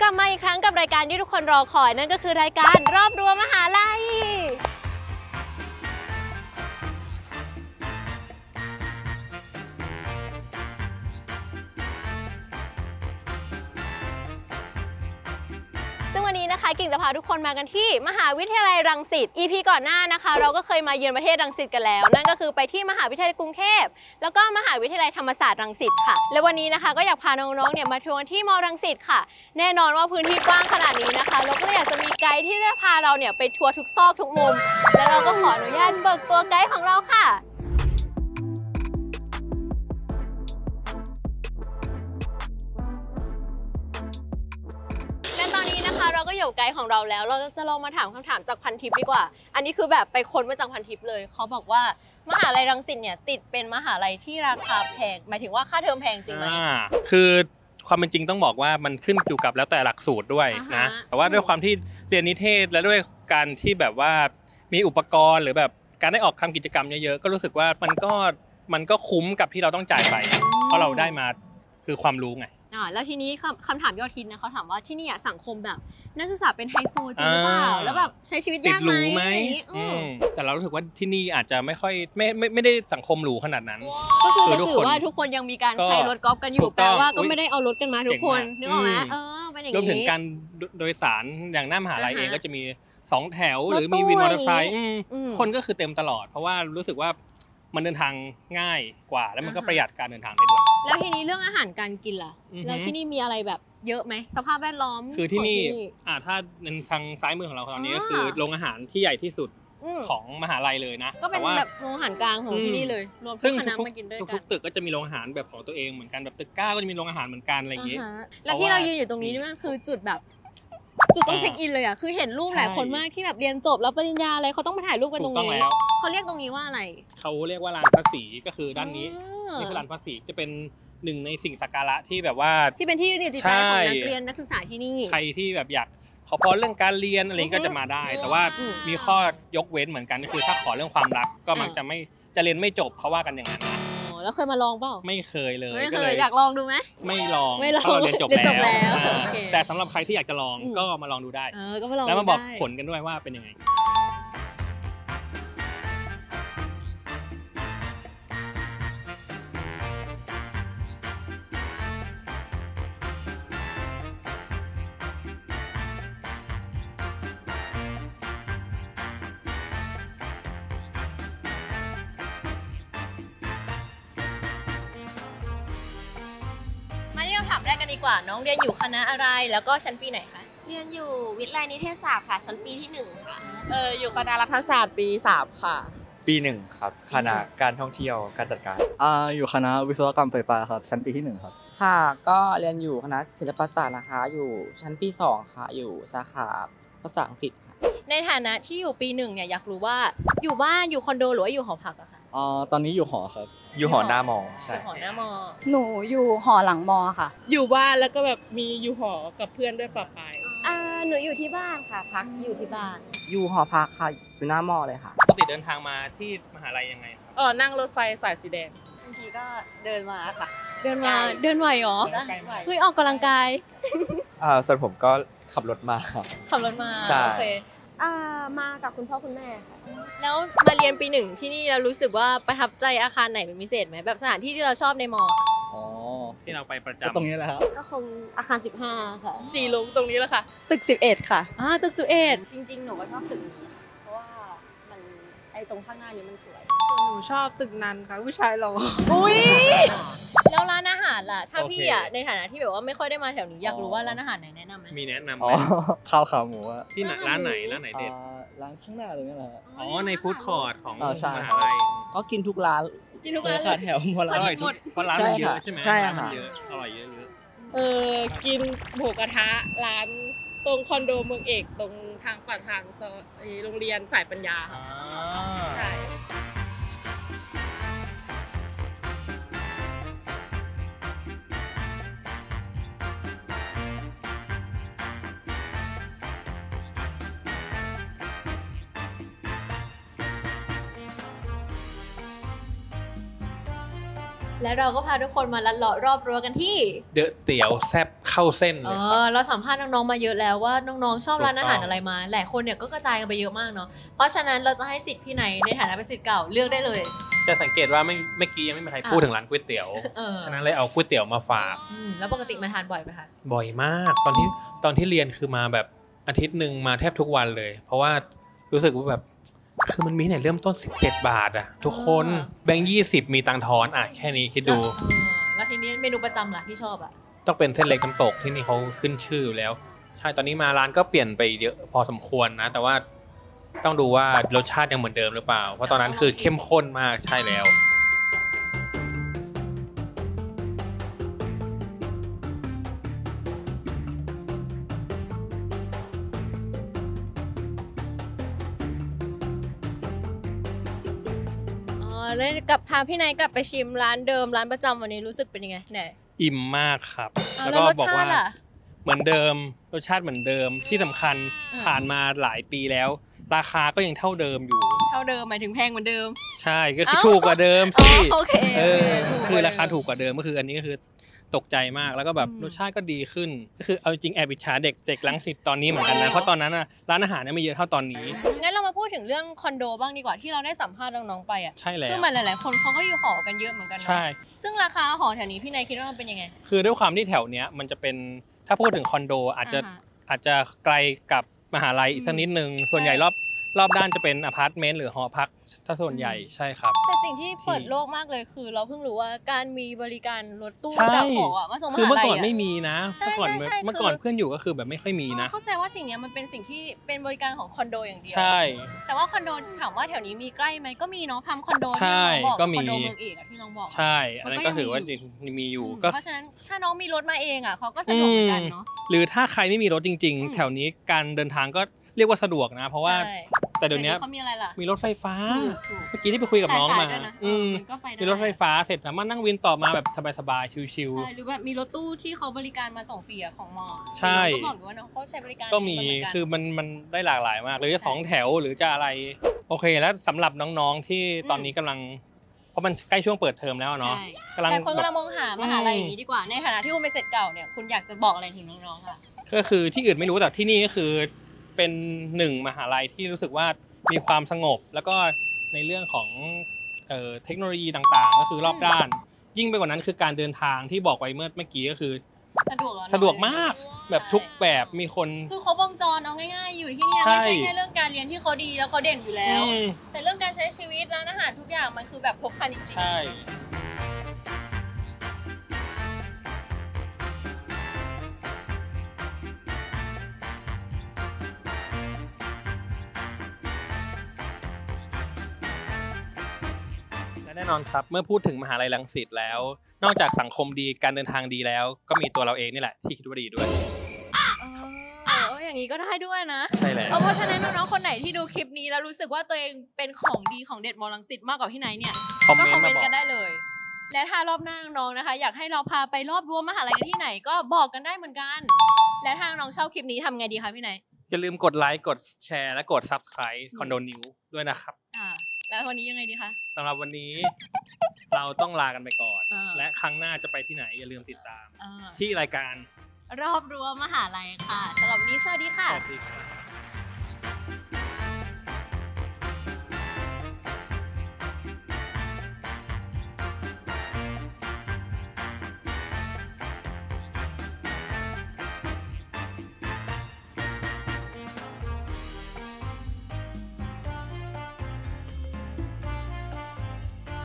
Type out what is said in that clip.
ลับมาอีกครั้งกับรายการที่ทุกคนรอคอยนั่นก็คือรายการรอบรั้วมหาลัยซึ่งวันนี้นะคะกิ่งจะพาทุกคนมากันที่มหาวิทยาลัยรังสิต EP ก่อนหน้านะคะเราก็เคยมาเยือนประเทศรังสิตกันแล้วนั่นก็คือไปที่มหาวิทยาลัยกรุงเทพแล้วก็มหาวิทยาลัยธรรมศาสตร์รังสิตค่ะและวันนี้นะคะก็อยากพาน้องๆเนี่ยมาทัวร์ที่มอรังสิตค่ะแน่นอนว่าพื้นที่กว้างขนาดนี้นะคะเราก็เลยอยากจะมีไกด์ที่จะพาเราเนี่ยไปทัวร์ทุกซอกทุกมุมแล้วเราก็ขออนุญาตเบิกตัวไกด์ของเราค่ะเราก็อยู่ไกด์ของเราแล้วเราจะลองมาถามคำถามจากพันทิปดีกว่าอันนี้คือแบบไปค้นมาจากพันทิปเลยเขาบอกว่ามหาลัยรังสิตเนี่ยติดเป็นมหาลัยที่ราคาแพงหมายถึงว่าค่าเทอมแพงจริงไหมคือความเป็นจริงต้องบอกว่ามันขึ้นอยู่กับแล้วแต่หลักสูตรด้วยนะแต่ว่าด้วยความที่เรียนนิเทศและด้วยการที่แบบว่ามีอุปกรณ์หรือแบบการได้ออกทำกิจกรรมเยอะๆก็รู้สึกว่ามันก็คุ้มกับที่เราต้องจ่ายไปเพราะเราได้มาคือความรู้ไงแล้วทีนี้คำถามยอดฮิตนะเขาถามว่าที่นี่สังคมแบบนักศึกษาเป็นไฮโซจริงหรือเปล่าแล้วแบบใช้ชีวิตยากไหมแต่เรารู้สึกว่าที่นี่อาจจะไม่ค่อยไม่ได้สังคมหรูขนาดนั้นก็คือจะสื่อว่าทุกคนยังมีการใช้รถกอล์ฟกันอยู่แปลว่าก็ไม่ได้เอารถกันมาทุกคนนึกออกไหมเป็นอย่างนี้รวมถึงการโดยสารอย่างหน้ามหาลัยเองก็จะมี2แถวหรือมีวินมอเตอร์ไซค์คนก็คือเต็มตลอดเพราะว่ารู้สึกว่ามันเดินทางง่ายกว่าแล้วมันก็ประหยัดการเดินทางได้ด้วยแล้วทีนี้เรื่องอาหารการกินล่ะแล้วที่นี่มีอะไรแบบเยอะไหมสภาพแวดล้อมคือที่นี่ถ้าในทางซ้ายมือของเราตอนนี้ก็คือโรงอาหารที่ใหญ่ที่สุดของมหาลัยเลยนะก็เป็นแบบโรงอาหารกลางของที่นี่เลยรวมทุกคณะมากินด้วยกันทุกตึกก็จะมีโรงอาหารแบบของตัวเองเหมือนกันแบบตึก9ก็จะมีโรงอาหารเหมือนกันอะไรอย่างงี้แล้วที่เรายืนอยู่ตรงนี้นี่มันคือจุดต้องเช็คอินเลยอ่ะคือเห็นรูปหลายคนมากที่แบบเรียนจบแล้วปริญญาอะไรเขาต้องมาถ่ายรูปกันตรงนี้เขาเรียกตรงนี้ว่าอะไรเขาเรียกว่าลานพระศรีก็คือด้านนี้นี่คือลานพระศรีจะเป็นหนึ่งในสิ่งสักการะที่แบบว่าที่เป็นที่ยึดจิตใจของนักเรียนนักศึกษาที่นี่ใครที่แบบอยากขอพรเรื่องการเรียนอะไรก็จะมาได้แต่ว่ามีข้อยกเว้นเหมือนกันก็คือถ้าขอเรื่องความรักก็มักจะเรียนไม่จบเขาว่ากันอย่างนั้นนะแล้วเคยมาลองเปล่าไม่เคยเลยไม่เคยอยากลองดูไหมไม่ลองเพราะเราเรียนจบแล้วแต่สำหรับใครที่อยากจะลองก็มาลองดูได้แล้วมาบอกผลกันด้วยว่าเป็นยังไงถามแรกกันดีกว่าน้องเรียนอยู่คณะอะไรแล้วก็ชั้นปีไหนคะเรียนอยู่วิทยาลัยนิเทศศาสตร์ค่ะชั้นปีที่1ค่ะอยู่คณะรัฐศาสตร์ปี3ค่ะปี1ครับคณะการท่องเที่ยวการจัดการอยู่คณะวิศวกรรมไฟฟ้าครับชั้นปีที่1ครับค่ะก็เรียนอยู่คณะศิลปศาสตร์นะคะอยู่ชั้นปี2ค่ะอยู่สาขาภาษาอังกฤษค่ะในฐานะที่อยู่ปี1เนี่ยอยากรู้ว่าอยู่บ้านอยู่คอนโดหรือว่าอยู่หอพักอะคะตอนนี้อยู่หอครับอยู่หอหน้ามอใช่หอหน้ามอหนูอยู่หอหลังมอค่ะอยู่บ้านแล้วก็แบบมีอยู่หอกับเพื่อนด้วยปะปายหนูอยู่ที่บ้านค่ะพักอยู่ที่บ้านอยู่หอพักค่ะอยู่หน้ามอเลยค่ะปกติเดินทางมาที่มหาลัยยังไงครับนั่งรถไฟสายสีแดงบางทีก็เดินมาค่ะเดินไหวหรอเฮ้ยออกกำลังกายส่วนผมก็ขับรถมาขับรถมาโอเคมากับคุณพ่อคุณแม่ค่ะแล้วมาเรียนปี1ที่นี่เรารู้สึกว่าประทับใจอาคารไหนเป็นพิเศษไหมแบบสถานที่ที่เราชอบในมอที่เราไปประจำตรงนี้แหละครับก็คงอาคาร15ค่ะดีลงตรงนี้แหละค่ะตึก11ค่ะตึก11 จริงๆหนูก็ชอบตึกนี้เพราะว่ามันตรงข้างหน้านี้มันสวยหนูชอบตึกนั้นค่ะผู้ชายเราอุ้ยแล้วร้านอาหารล่ะถ้าพี่ในฐานะที่แบบว่าไม่ค่อยได้มาแถวนี้อยากรู้ว่าร้านอาหารไหนแนะนำไหมมีแนะนำไหมข้าวขาหมูที่ร้านไหนเด็ดร้านข้างหน้าตรงนี้แหละในฟู้ดคอร์ทของมหาลัยก็กินทุกร้านขาดแถวหมดอร่อยทุกเพราะร้านมันเยอะใช่ไหมใช่มันเยอะอร่อยเยอะกินหมูกระทะร้านตรงคอนโดเมืองเอกตรงทางปากทางโรงเรียนสายปัญญาใช่และเราก็พาทุกคนมาลัดเลาะรอบรั้วกันที่เดอะเตี๋ยวแซ่บคเข้าเส้นเลยครับเราสัมภาษณ์น้องๆมาเยอะแล้วว่าน้องๆชอบร้านอาหารอะไรมาหลายคนเนี่ยก็กระจายกันไปเยอะมากเนาะเพราะฉะนั้นเราจะให้สิทธิ์พี่ไหนในฐานะเป็นสิทธิ์เก่าเลือกได้เลยจะสังเกตว่าเมื่อกี้ยังไม่มีใครพูดถึงร้านก๋วยเตี๋ยวฉะนั้นเลยเอาก๋วยเตี๋ยวมาฝากแล้วปกติมาทานบ่อยไหมคะบ่อยมากตอนที่เรียนคือมาแบบอาทิตย์หนึ่งมาแทบทุกวันเลยเพราะว่ารู้สึกว่าแบบคือมันมีไหนเริ่มต้น17 บาทอะทุกคนแบงค์20มีตังค์ทอนอะแค่นี้คิดดูแล้วทีนี้เมนูประจำล่ะที่ชอบอะต้องเป็นเส้นเล็กน้ำตกที่นี่เขาขึ้นชื่ออยู่แล้วใช่ตอนนี้มาร้านก็เปลี่ยนไปเยอะพอสมควรนะแต่ว่าต้องดูว่ารสชาติยังเหมือนเดิมหรือเปล่าเพราะตอนนั้นคือเข้มข้นมากใช่แล้วแล้วกับพาพี่ไนท์กลับไปชิมร้านเดิมร้านประจำวันนี้รู้สึกเป็นยังไงเนี่ยอิ่มมากครับแล้วก็บอกว่าเหมือนเดิมรสชาติเหมือนเดิมที่สำคัญผ่านมาหลายปีแล้วราคาก็ยังเท่าเดิมอยู่เท่าเดิมหมายถึงแพงเหมือนเดิมใช่ก็คือถูกกว่าเดิมสิโอเคคือราคาถูกกว่าเดิมก็คืออันนี้ก็คือตกใจมากแล้วก็แบบรสชาติก็ดีขึ้นก็คือเอาจริงแอบอิจฉาเด็กรังสิตตอนนี้เหมือนกันนะเพราะตอนนั้นร้านอาหารเนี่ยไม่เยอะเท่าตอนนี้งั้นเรามาพูดถึงเรื่องคอนโดบ้างดีกว่าที่เราได้สัมภาษณ์น้องๆไปอ่ะใช่แล้วคือมันหลายๆคนเขาก็อยู่หอกันเยอะเหมือนกันใช่ซึ่งราคาหอแถวนี้พี่นายคิดว่ามันเป็นยังไงคือด้วยความที่แถวเนี้ยมันจะเป็นถ้าพูดถึงคอนโดอาจจะไกลกับมหาลัยอีกสักนิดนึงส่วนใหญ่รอบด้านจะเป็นอพาร์ตเมนต์หรือหอพักถ้าส่วนใหญ่ใช่ครับแต่สิ่งที่เปิดโลกมากเลยคือเราเพิ่งรู้ว่าการมีบริการรถตู้จากหอมาส่งมหาลัยคือเมื่อก่อนไม่มีนะเมื่อก่อนเพื่อนอยู่ก็คือแบบไม่ค่อยมีนะเข้าใจว่าสิ่งนี้มันเป็นสิ่งที่เป็นบริการของคอนโดอย่างเดียวใช่แต่ว่าคอนโดถามว่าแถวนี้มีใกล้ไหมก็มีเนาะพัมคอนโดที่น้องบอกคอนโดเมืองเอกที่น้องบอกใช่อันนั้นก็ถือว่ามีอยู่เพราะฉะนั้นถ้าน้องมีรถมาเองอ่ะเขาก็สะดวกเหมือนกันเนาะหรือถ้าใครไม่มีรถจริงๆแถวนี้การเดินทางก็เรียกว่าสะดวกนะเพราะว่าแต่เดี๋ยวนี้มีรถไฟฟ้าเมื่อกี้ที่ไปคุยกับน้องมามีรถไฟฟ้าเสร็จสามารถนั่งวินต่อมาแบบสบายๆชิลๆใช่หรือแบบมีรถตู้ที่เขาบริการมาส่งฟรีของมอใช่ก็บอกว่าน้องเขาใช้บริการก็มีคือมันได้หลากหลายมากหรือจะ2 แถวหรือจะอะไรโอเคแล้วสำหรับน้องๆที่ตอนนี้กำลังเพราะมันใกล้ช่วงเปิดเทอมแล้วเนาะแต่คนกำลังมองหามหาลัยอย่างนี้ดีกว่าในฐานะที่คุณเป็นศิษย์เก่าเนี่ยคุณอยากจะบอกอะไรถึงน้องๆค่ะก็คือที่อื่นไม่รู้แต่ที่นี่ก็คือเป็น1 มหาลัยที่รู้สึกว่ามีความสงบแล้วก็ในเรื่องของเทคโนโลยีต่างๆก็คือรอบด้านยิ่งไปกว่านั้นคือการเดินทางที่บอกไว้เมื่อกี้ก็คือสะดวกมากแบบทุกแบบมีคนคือครบวงจรเอาง่ายๆอยู่ที่นี่ไม่ใช่แค่เรื่องการเรียนที่เขาดีแล้วเขาเด่นอยู่แล้วแต่เรื่องการใช้ชีวิตร้านอาหารทุกอย่างมันคือแบบครบครันจริงๆใช่แน่นอนครับเมื่อพูดถึงมหาลัยรังสิตแล้วนอกจากสังคมดีการเดินทางดีแล้วก็มีตัวเราเองนี่แหละที่คิดว่าดีด้วยอย่างนี้ก็ได้ด้วยนะใช่แล้วเพราะฉะนั้นน้องๆคนไหนที่ดูคลิปนี้แล้วรู้สึกว่าตัวเองเป็นของดีของเด็ดมอรังสิตมากกว่าพี่ไนท์เนี่ยก็คอมเมนต์กันได้เลยและถ้ารอบหน้าน้องๆนะคะอยากให้เราพาไปรอบรั้วมหาลัยกันที่ไหนก็บอกกันได้เหมือนกันและถ้าน้องชอบคลิปนี้ทำไงดีคะพี่ไนท์อย่าลืมกดไลค์กดแชร์และกด Subscribe คอนโดนิวด้วยนะครับแล้ววันนี้ยังไงดีคะสำหรับวันนี้เราต้องลากันไปก่อนและครั้งหน้าจะไปที่ไหนอย่าลืมติดตามที่รายการรอบรั้วมหาลัยค่ะสำหรับวันนี้สวัสดีค่ะสวัสดีค่ะ